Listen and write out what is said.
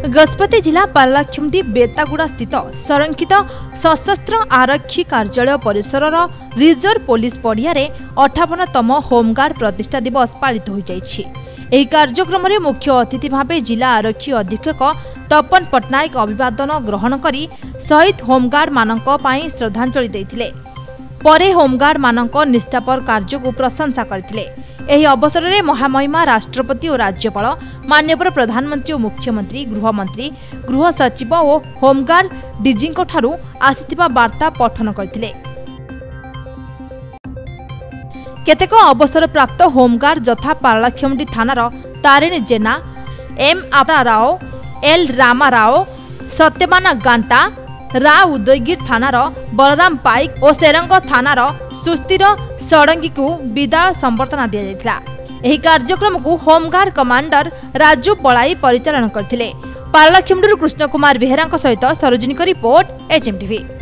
गजपति जिला पारलाखेमुंदी बेतागुड़ा स्थित संरक्षित सशस्त्र आरक्षी कार्यालय परिसर रिजर्व पुलिस पड़िया 58तम होमगार्ड प्रतिष्ठा दिवस पालित हो जाइछि। एही कार्यक्रम में मुख्य अतिथि भाव जिला आरक्षी अधीक्षक तपन पट्टनायक अभिवादन ग्रहण करी शहीद होमगार्ड मानक पई श्रद्धांजलि देथिले। परे होमगार्ड मानक निष्ठापर कार्य को प्रशंसा करथिले। एही अवसर में महामहिमा राष्ट्रपति और राज्यपाल माननीय प्रधानमंत्री और मुख्यमंत्री गृहमंत्री गृह सचिव और होमगार्ड डीजी आसिथिबा वार्ता पठन करथिले। केतेक अवसर प्राप्त होमगार्ड यथा पारलाखेमुंडी थानार तारिणी जेना, एम आपरा राव, एल रामा राव, सत्यवाना गांटा, रा उदयगिर थानार बलराम पाइक और सेरंग थानार सुस्थिर षडंगी को विदाय संबर्धना दिया जायतिला। एही कार्यक्रम को होमगार्ड कमांडर राजू पलाई परिचालन करथिले। पारलाखेमुंडी कृष्ण कुमार बेहेरा सहित सरोजिनी को रिपोर्ट एचएमटीवी।